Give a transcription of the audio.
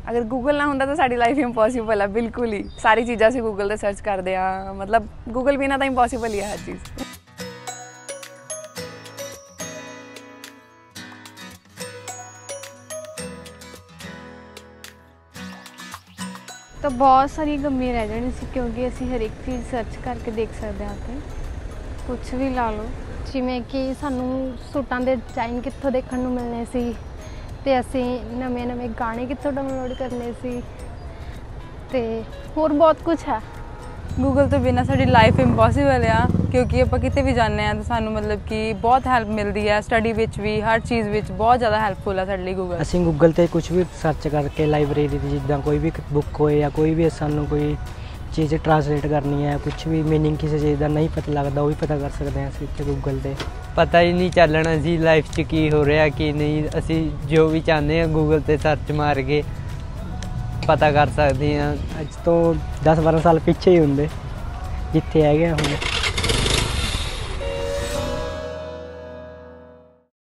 अगर गूगल ना होंदा तो साडी लाइफ इंपॉसिबल है बिल्कुल ही। सारी चीज़ां असीं गूगल ते सर्च करते हैं, मतलब गूगल बिना तो इंपॉसिबल ही है हर चीज़। तो बहुत सारी गम्मी रह जानी सी, क्योंकि असीं हर एक चीज़ सर्च करके देख सकते हैं ते कुछ भी ला लो। जिवें कि सानू सूटां दे डिजाइन कित्थों देखण नूं मिलने सी, ते असीं नਵੇਂ नਵੇਂ गाने कित्थों डाउनलोड करने सी, ते होर बहुत कुछ है। गूगल तो बिना साडी लाइफ इंपॉसिबल आ, क्योंकि आपां किते भी जाने तो सानू मतलब कि बहुत हैल्प मिलती है स्टडी विच भी, हर चीज़ विच बहुत ज़्यादा हैल्पफुल है साडे लई गूगल। ਅਸੀਂ गूगल ਤੇ कुछ भी सर्च करके लाइब्रेरी ਦੀ ਜਿੱਦਾਂ ਕੋਈ ਵੀ बुक होए या कोई भी ਸਾਨੂੰ ਕੋਈ चीज़ ट्रांसलेट करनी है, कुछ भी मीनिंग किसी चीज़ का नहीं पता लगता वो भी पता कर सकते हैं ਅਸੀਂ ਇੱਥੇ गूगल ਤੇ। ਪਤਾ ਹੀ ਨਹੀਂ ਚੱਲਣਾ ਸੀ ਲਾਈਫ 'ਚ ਕੀ ਹੋ ਰਿਹਾ ਕੀ ਨਹੀਂ। ਅਸੀਂ ਜੋ ਵੀ ਚਾਹੁੰਦੇ ਹਾਂ ਗੂਗਲ 'ਤੇ ਸਰਚ ਮਾਰ ਕੇ ਪਤਾ ਕਰ ਸਕਦੇ ਹਾਂ। ਅੱਜ ਤੋਂ 10-12 ਸਾਲ ਪਿੱਛੇ ਹੀ ਹੁੰਦੇ ਜਿੱਥੇ ਹੈਗੇ ਹੁਣ।